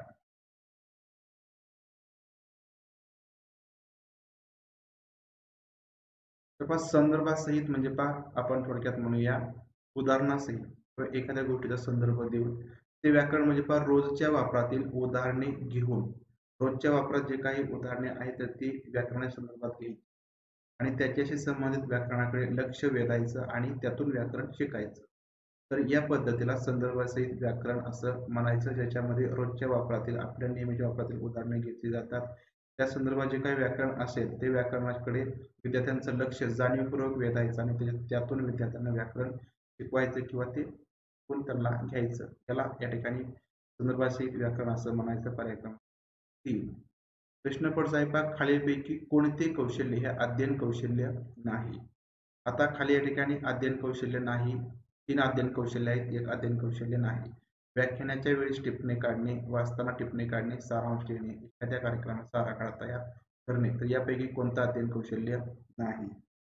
तर संदर्भासहित म्हणजे आपण थोडक्यात म्हणूया उदाहरणासहित किंवा एखाद्या गोष्टीचा संदर्भ देऊन ते व्याकरण म्हणजे रोजच्या वापरातील उदाहरणे घेऊन रोजच्या वापरात जे काही उदाहरणे आहेत तर ती व्याकरणा संदर्भात घ्यायची आणि त्याच्याशी संबंधित व्याकरणाकडे लक्ष वेधायचं आणि त्यातून व्याकरण शिकायचं. तर या पद्धतीला संदर्भासहित व्याकरण असं म्हणायचं, ज्याच्यामध्ये रोजच्या वापरातील आपल्या नेहमीच्या वापरातील उदाहरणे घेतली जातात. त्या संदर्भात जे काही व्याकरण असेल ते व्याकरणाकडे विद्यार्थ्यांचं लक्ष जाणीवपूर्वक वेधायचं आणि त्यातून विद्यार्थ्यांना व्याकरण शिकवायचं किंवा ते शिकून त्यांना घ्यायचं. त्याला या ठिकाणी संदर्भासहित व्याकरण असं म्हणायचं. पर्याय क्रमांक 3 प्रश्न पुढचा आहे खालीलपैकी कोणते कौशल्य हे अध्ययन कौशल्य नाही? आता खाली या ठिकाणी अध्ययन कौशल्य नाही, 3 अध्ययन कौशल्य आहेत, 1 अध्ययन कौशल्य नाही. व्याख्यानाच्या वेळेस टिपणे काढणे, वाचताना टिपणे काढणे, सारांश लिहिणे, एखाद्या कार्यक्रमाचा आराखडा तयार करणे, तर यापैकी कोणतं अध्ययन कौशल्य नाही?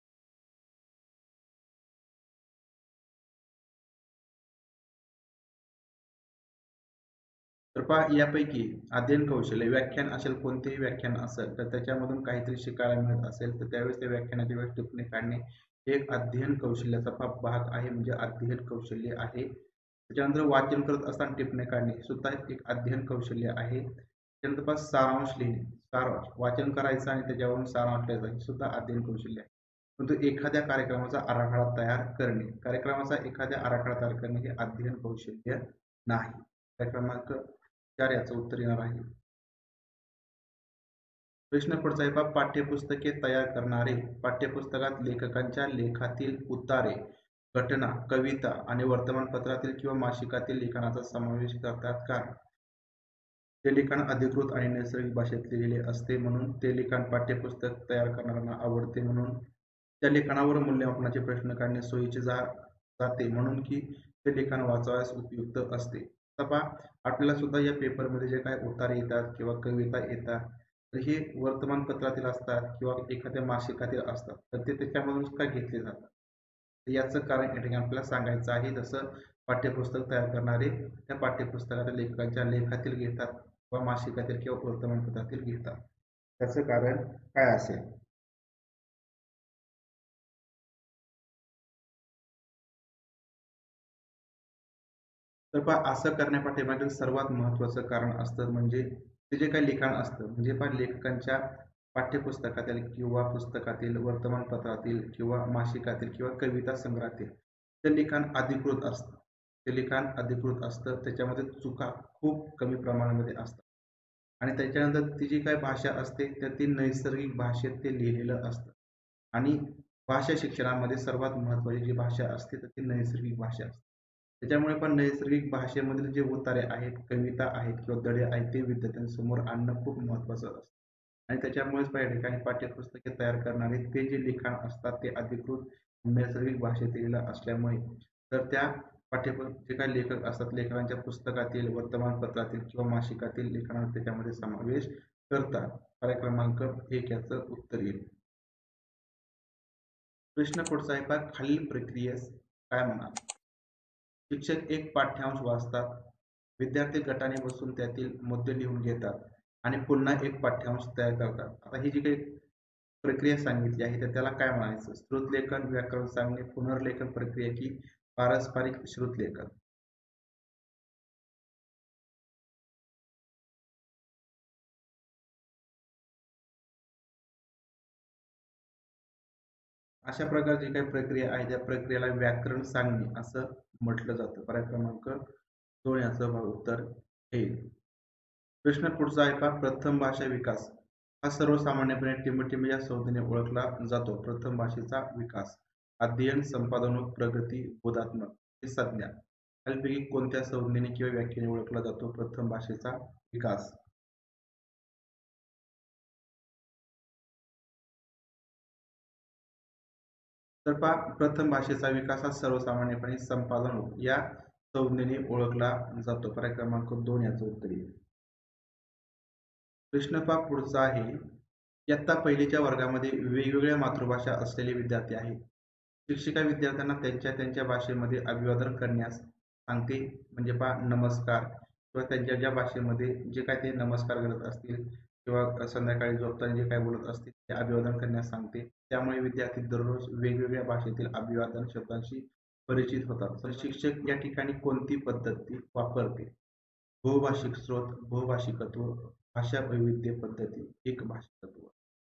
तर पहा, यापैकी अध्ययन कौशल्य व्याख्यान असेल, कोणतेही व्याख्यान असेल तर त्याच्यामधून काहीतरी शिकायला मिळत असेल तर त्यावेळेस त्या व्याख्यानाच्या वेळेस टिप्पणी काढणे हे एक अध्ययन कौशल्याचा भाग आहे, म्हणजे अध्ययन कौशल्य आहे. त्याच्यानंतर वाचन करत असताना टिप्पणी काढणे हे सुद्धा एक अध्ययन कौशल्य आहे. त्यानंतर पहा, सारांश लिहिणे, सारांश वाचन करायचं आणि त्याच्यावरून सारांश लिहायचा हे सुद्धा अध्ययन कौशल्य आहे. परंतु एखाद्या कार्यक्रमाचा आराखडा तयार करणे, कार्यक्रमाचा एखाद्या आराखडा तयार करणे हे अध्ययन कौशल्य नाही. त्या क्रमांक 4 याचं उत्तर येणार आहे. प्रश्न पुढचा आहे, पाठ्यपुस्तके तयार करणारे पाठ्यपुस्तकात लेखकांच्या लेखातील उतारे, घटना, कविता आणि वर्तमानपत्रातील किंवा मासिकातील लेखनाचा समावेश करतात का? ते लिखाण अधिकृत आणि नैसर्गिक भाषेत लिहिलेले असते म्हणून ते लिखाण पाठ्यपुस्तक तयार करणाऱ्यांना आवडते म्हणून त्या लिखाणावर मूल्यमापनाचे प्रश्न काढणे सोयीचे जाते म्हणून की ते लिखाण वाचावयास उपयुक्त असते. आता पहा, आपल्याला सुद्धा या पेपरमध्ये जे काही उतारे येतात किंवा कविता येतात तर हे वर्तमानपत्रातील असतात किंवा एखाद्या मासिकातील असतात, तर ते त्याच्यामधून का घेतले जातात? याचं कारण या ठिकाणी आपल्याला सांगायचं आहे. जसं पाठ्यपुस्तक तयार करणारे त्या पाठ्यपुस्तकाच्या लेखकांच्या लेखातील घेतात किंवा मासिकातील किंवा वर्तमानपत्रातील घेतात, त्याचं कारण काय असेल? तर पहा, असं करण्यापाठीमागील सर्वात महत्त्वाचं कारण असतं म्हणजे ते जे काही लिखाण असतं, म्हणजे पहा, लेखकांच्या पाठ्यपुस्तकातील किंवा पुस्तकातील, वर्तमानपत्रातील किंवा मासिकातील किंवा कविता संग्रहातील ते लिखाण अधिकृत असतं. ते लिखाण अधिकृत असतं, त्याच्यामध्ये चुका खूप कमी प्रमाणामध्ये असतात आणि त्याच्यानंतर ती जी काही भाषा असते तर ती नैसर्गिक भाषेत ते लिहिलेलं असतं आणि भाषा शिक्षणामध्ये सर्वात महत्त्वाची जी भाषा असते तर ती नैसर्गिक भाषा असते. त्याच्यामुळे पण नैसर्गिक भाषेमधील जे उतारे आहेत, कविता आहेत किंवा धडे आहेत ते विद्यार्थ्यांसमोर आणणं खूप महत्त्वाचं असतं आणि त्याच्यामुळेच या ठिकाणी पाठ्यपुस्तके तयार करणारे ते जे लिखाण असतात ते अधिकृत नैसर्गिक भाषेत लिहिलेलं असल्यामुळे तर त्या जे काही लेखक असतात लेखकांच्या पुस्तकातील, वर्तमानपत्रातील किंवा मासिकातील लेखनाचा त्याच्यामध्ये समावेश करतात. पर्याय क्रमांक 1 याचं उत्तर येईल. प्रश्न पुढचा आहे पहा, खालील प्रक्रियेस काय म्हणाल? शिक्षक एक पाठ्यांश वाचतात, विद्यार्थी गटाने बसून त्यातील मुद्दे लिहून घेतात आणि पुन्हा एक पाठ्यांश तयार करतात. आता ही जी काही प्रक्रिया सांगितली आहे तर त्याला काय म्हणायचं? श्रुतलेखन, व्याकरण सांगणे, पुनर्लेखन प्रक्रिया की पारस्परिक श्रुतलेखन? अशा प्रकारची काही प्रक्रिया आहे त्या प्रक्रियेला व्याकरण सांगणे असं म्हटलं जातं. पर्याय क्रमांक 2 याचं उत्तर येईल. प्रश्न पुढचा आहे पहा, प्रथम भाषा विकास हा सर्वसामान्यपणे टिंबटिंब या संज्ञेने ओळखला जातो. प्रथम भाषेचा विकास, अध्ययन, संपादनोक, प्रगती, बोधात्मक ही संज्ञा खालीलपैकी कोणत्या संज्ञेने किंवा व्याख्येने ओळखला जातो प्रथम भाषेचा विकास? तर पहा, प्रथम भाषेचा विकास हा सर्वसामान्यपणे संपादन या संज्ञेने ओळखला जातो. पर्याय क्रमांक 2 याचं उत्तर येईल. प्रश्न पहा पुढचा आहे, इयत्ता पहिलीच्या वर्गामध्ये वेगवेगळ्या मातृभाषा असलेले विद्यार्थी आहेत. शिक्षिका विद्यार्थ्यांना त्यांच्या त्यांच्या भाषेमध्ये अभिवादन करण्यास सांगते, म्हणजे पहा नमस्कार किंवा त्यांच्या ज्या भाषेमध्ये जे काय ते नमस्कार करत असतील किंवा संध्याकाळी झोपताना जे काय बोलत असतील ते अभिवादन करण्यास सांगते. त्यामुळे विद्यार्थी दररोज वेगवेगळ्या भाषेतील अभिवादन शब्दांशी परिचित होतात. तर शिक्षक या ठिकाणी कोणती पद्धती वापरते? बहुभाषिक स्रोत, बहुभाषिकत्व, भाषा वैविध्य पद्धती, एकभाषिकत्व.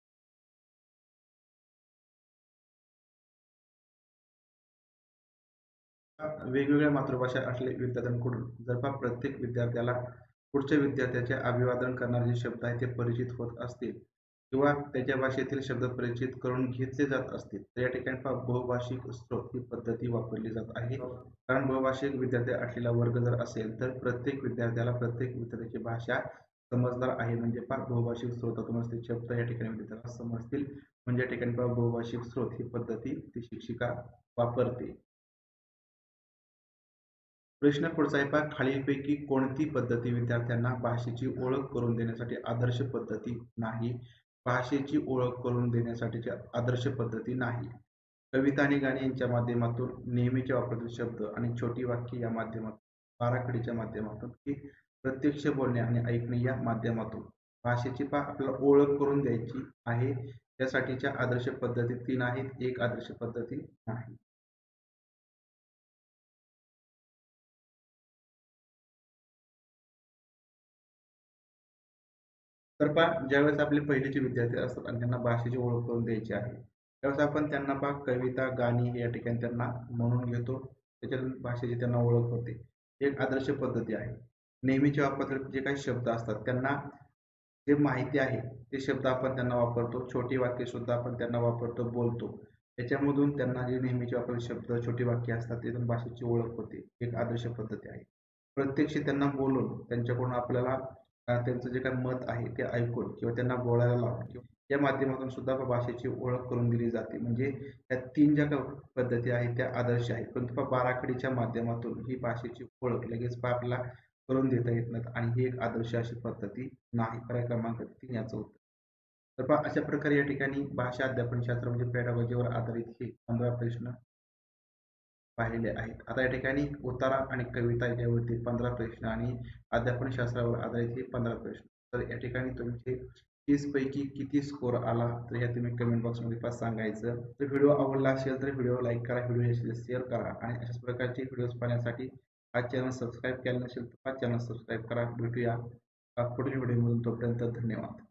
वेगवेगळ्या मातृभाषा असलेल्या विद्यार्थ्यांकडून जर का प्रत्येक विद्यार्थ्याला पुढच्या विद्यार्थ्याचे अभिवादन करणारे जे शब्द आहेत ते परिचित होत असतील किंवा त्याच्या भाषेतील शब्द परिचित करून घेतले जात असतील तर या ठिकाणी बहुभाषिक स्रोत ही पद्धती वापरली जात आहे. कारण बहुभाषिक विद्यार्थी असलेला वर्ग जर असेल तर प्रत्येक विद्यार्थ्याला प्रत्येक विद्यार्थ्याची भाषा समजणार आहे, म्हणजे बहुभाषिक स्रोतातूनच ते शब्द या ठिकाणी विद्यार्थ्याला समजतील, म्हणजे या ठिकाणी बहुभाषिक स्रोत ही पद्धती ती शिक्षिका वापरते. प्रश्न पुढचा आहे पहा, खालीलपैकी कोणती पद्धती विद्यार्थ्यांना भाषेची ओळख करून देण्यासाठी आदर्श पद्धती नाही? भाषेची ओळख करून देण्यासाठीच्या आदर्श पद्धती नाही. कविता आणि गाणी यांच्या माध्यमातून नेहमीच्या वापरातील शब्द आणि छोटी वाक्य या माध्यमातून, बाराखडीच्या माध्यमातून की प्रत्यक्ष बोलणे आणि ऐकणे या माध्यमातून भाषेची आपल्याला ओळख करून द्यायची आहे. त्यासाठीच्या आदर्श पद्धती 3 आहेत. एक आदर्श पद्धती नाही. तर पहा, ज्यावेळेस आपले पहिलीचे विद्यार्थी असतात आणि त्यांना भाषेची ओळख करून द्यायची आहे, त्यावेळेस आपण त्यांना कविता, गाणी या ठिकाणी त्यांना म्हणून घेतो. त्याच्यातून भाषेची त्यांना ओळख होते. एक आदर्श पद्धती आहे. नेहमीच्या वापरातील जे काही शब्द असतात त्यांना जे माहिती आहे ते शब्द आपण त्यांना वापरतो. छोटी वाक्य सुद्धा आपण त्यांना वापरतो, बोलतो. त्याच्यामधून त्यांना जे नेहमीचे वापरलेले शब्द, छोटी वाक्य असतात त्यातून भाषेची ओळख होते. एक आदर्श पद्धती आहे. प्रत्यक्ष त्यांना बोलून त्यांच्याकडून आपल्याला त्यांचं जे काही मत आहे ते ऐकून किंवा त्यांना बोलायला लावून किंवा या माध्यमातून सुद्धा भाषेची ओळख करून दिली जाते. म्हणजे या 3 ज्या काही पद्धती आहेत त्या आदर्श आहेत. परंतु बाराखडीच्या माध्यमातून ही भाषेची ओळख लगेच आपल्याला करून देता येत नाहीत आणि ही एक आदर्श अशी पद्धती नाही. पर्याय क्रमांक 3 याचं उत्तर. तर अशा प्रकारे या ठिकाणी भाषा अध्यापनशास्त्र म्हणजे पेडागॉजीवर आधारित हे 15 प्रश्न पाहिलेले आहेत. आता या ठिकाणी उतारा आणि कविता यावरती 15 प्रश्न आणि अध्यापनशास्त्रावर आधारित हे 15 प्रश्न. तर या ठिकाणी तुमचे 30 पैकी किती स्कोर आला तर हे तुम्ही कमेंट बॉक्समध्ये सांगायचं. तर व्हिडिओ आवडला असेल तर व्हिडिओ लाईक करा, व्हिडिओ शेअर करा आणि अशाच प्रकारचे व्हिडिओज पाहण्यासाठी हा चॅनल सबस्क्राईब केला नसेल तर हा चॅनल सबस्क्राईब करा. भेटूया पुढील व्हिडिओमधून. तोपर्यंत धन्यवाद.